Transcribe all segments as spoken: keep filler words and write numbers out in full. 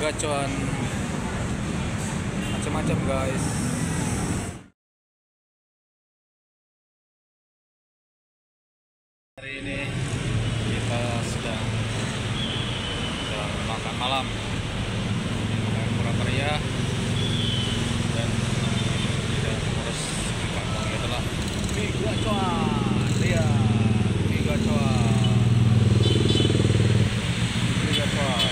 gacuan macam-macam guys. Hari ini kita sedang sedang makan malam, makan murah meriah dan tidak harus gampang itulah mie gacuan. Lihat mie gacuan, mie gacuan.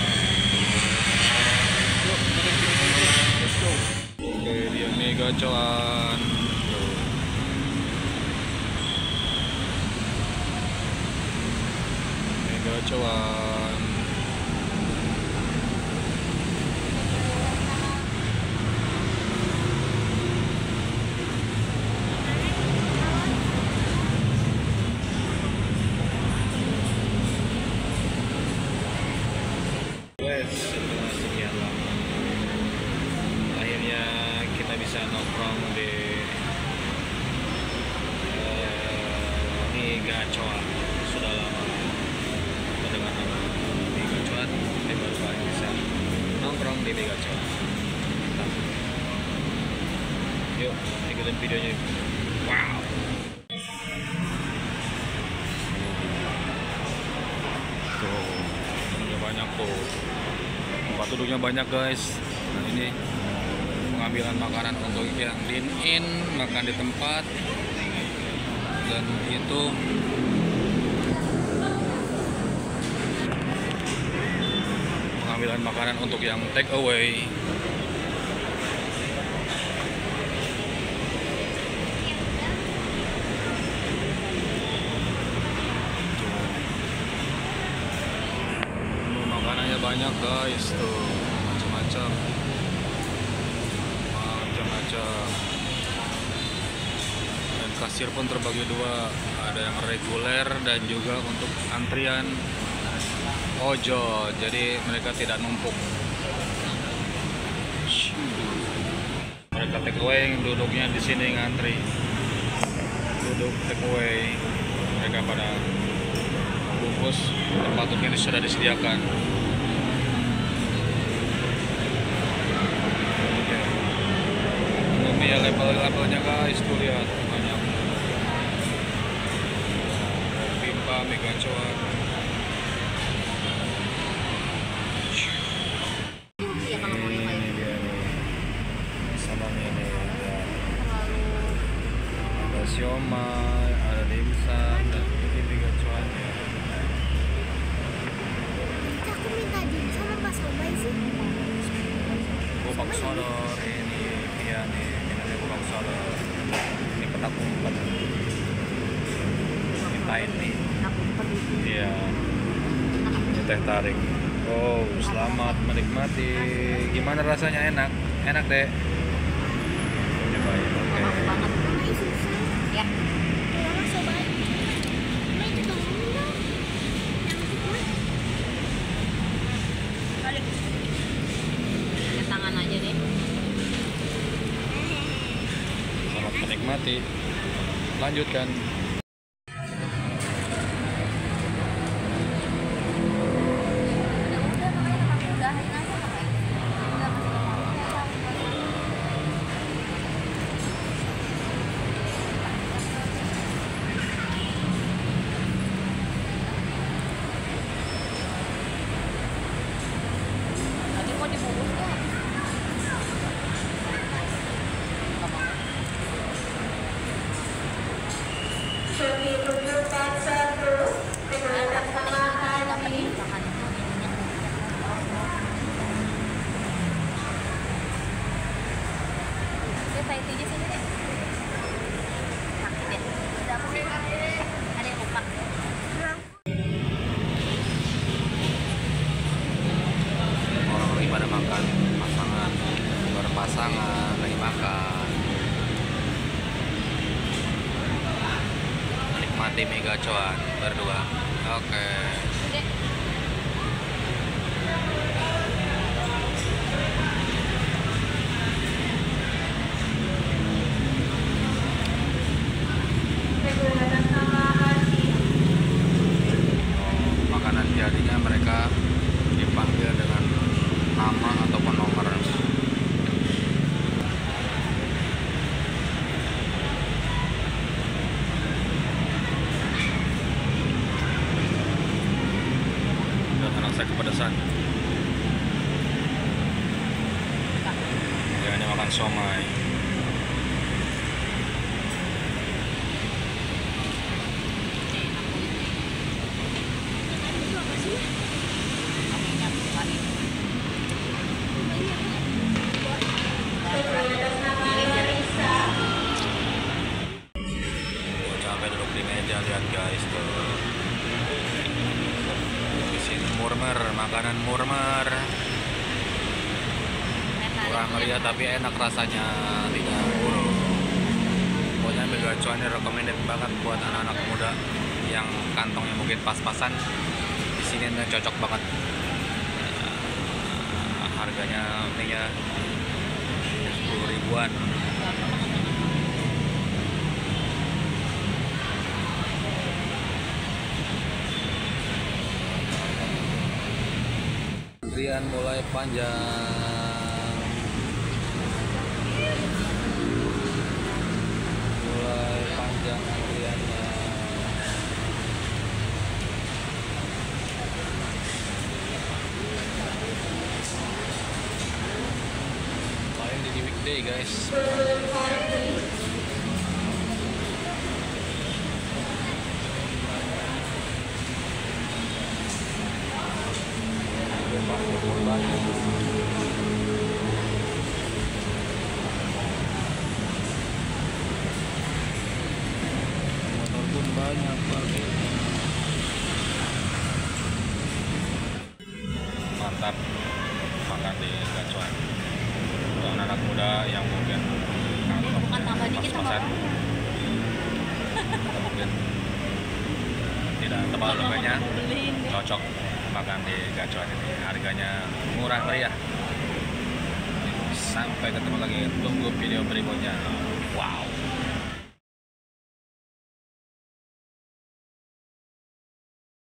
Yuk, let's go. Oke, dia mie gacuan. Gacuan. Wes, setelah sekian lama akhirnya kita bisa nongkrong di uh, mie gacuan. Sudah lama dengan nama mie gacuan, kita baru kali bisa nongkrong di mie gacuan. Yuk, ikutin videonya. Wow. Tuh, duduknya banyak tuh. Tempat duduknya banyak guys. Nah ini pengambilan makanan untuk yang dine-in, makan di tempat. Dan itu pengambilan makanan untuk yang take away. Tuh, makanannya banyak guys, tuh macam-macam, macam-macam. Dan kasir pun terbagi dua, ada yang reguler dan juga untuk antrian ojol, jadi mereka tidak numpuk. Mereka take away, duduknya di sini ngantri, duduk take away. Mereka pada bungkus, tempat duduknya sudah disediakan. Ini ya level-levelnya guys, tuh lihat banyak. Pipa mie gacuan. Siomay, ada dimsum, dan ini mie gacuannya. Aku minta dimsum apa siomay sih? Gobak sodor, ini dia nih, ini ada gobak sodor. Ini petak umpet. Ini tain nih. Iya. Ini teh tarik. Oh, selamat menikmati. Gimana rasanya? Enak? Enak deh. Cobain, oke. Ya. Mama cobain. Mama itu dong. Balik. Pakai tangan aja deh. Selamat menikmati. Lanjutkan. Orang-orang pada makan pasangan, berpasangan lagi makan. Menikmati mie gacuan berdua. Oke. nama ataupun nomor. Dan anak saya kepedesan. Ya, ini makan somai. Lihat guys tuh, di sini murmer, makanan murmer, kurang meriah tapi enak rasanya, tidak buruk. Pokoknya ambil gacuan ini recommended banget buat anak-anak muda yang kantongnya mungkin pas-pasan. Di sini ini cocok banget. Nah, harganya ini ya sepuluh ribuan. Antrian mulai panjang, mulai panjang antriannya. Paling di weekday guys. Motor pun banyak parkirnya. Mantap makan di gacuan untuk anak-anak muda yang mungkin Bukan tambah dikit tambah pas-pasan, atau mungkin tidak tebal lengannya, cocok makan di gacuan ini. Harganya murah meriah. Sampai ketemu lagi, tunggu video berikutnya. Wow.